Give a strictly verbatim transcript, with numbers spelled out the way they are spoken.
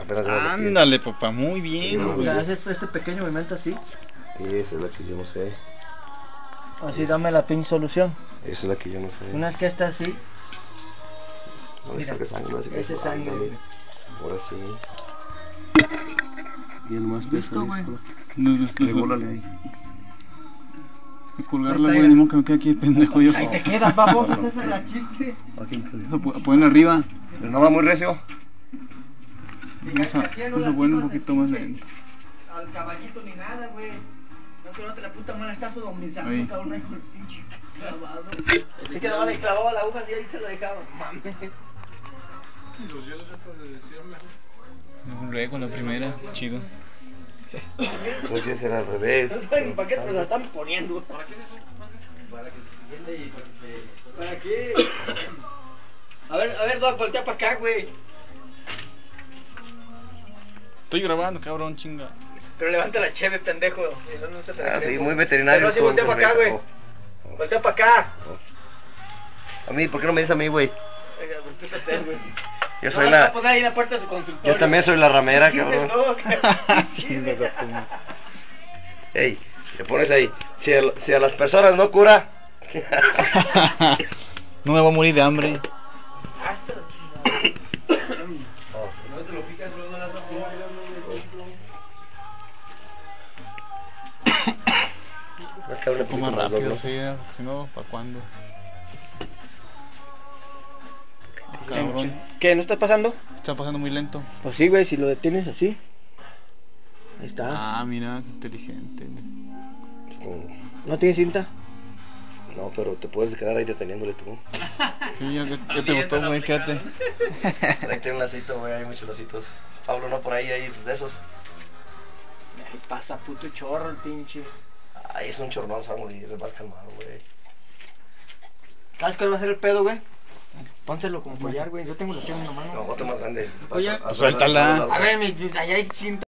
Apenas Ándale, papá, muy bien. Sí, güey. Haces este pequeño movimiento así. Esa es la que yo no sé. Así dame la pinche solución. Esa es la que yo no sé. Una vez que está así. No le Mira, saques sangre, no le saques ese sangre, ándale. güey. Ahora sí. Bien más Listo, pesa, güey. listo. No, no, no, Rególale ahí. Colgarla, güey, ni modo que me quede aquí de pendejo yo. Ahí te queda, vamos, esa es la chiste. Aquí. Eso, po- ponerla arriba. Pero no va muy recio. Vamos a, vamos a poner un poquito más lento. Al caballito ni nada, güey. No se nota la puta mala, está sodomizando, Ahí. cabrón, ahí con el pinche clavado. Es que nomás le clavaba la aguja así ahí se lo dejaba. Mames. Los hielos estos de decirme. No, luego la primera, chido. No quieres ser al revés. No saben ni para qué, pero se la están poniendo. ¿Para qué es eso? Para que se siente y para que se... ¿Para qué? A ver, a ver, Doc, voltea para acá, güey. Estoy grabando, cabrón, chinga. Pero levanta la cheve, pendejo. Si no, no se te Ah, sí, refresco. muy veterinario. Pero así con voltea para acá, cerveza. güey. Oh, oh. Voltea para acá. A mí, ¿por qué no me dices a mí, güey? Oiga, pues tú te güey. Yo soy No, la... va a poner ahí en la puerta de su consultorio. Yo también soy la ramera, cabrón. No, sí, sí, güey. Ey, le pones ahí. Si a, si a las personas no cura... No me voy a morir de hambre. Oh. No te lo picas, luego no las vas a comer. Más que hable un Un poco poquito más más rápido, doble. sí, si no, ¿para cuándo? Cabrón, ¿Qué? ¿No estás pasando? está pasando muy lento. Pues sí, güey, si lo detienes así. Ahí está. Ah, mira, qué inteligente. Supongo. ¿No tienes cinta? No, pero te puedes quedar ahí deteniéndole tú. Sí, ya, ya- ya te gustó, güey, quédate. Ahí tiene un lacito, güey, hay muchos lacitos. Pablo, no, por ahí hay de esos. Ahí pasa puto chorro el pinche. Ay, es un chornón, se va a morir, es más calmado, güey. ¿Sabes cuál va a ser el pedo, güey? Pónselo como collar, güey. Yo tengo la chave en la mano. No, otro más grande. Oye, A- a- a- suéltala. a- a- A ver, mi, allá hay cinta.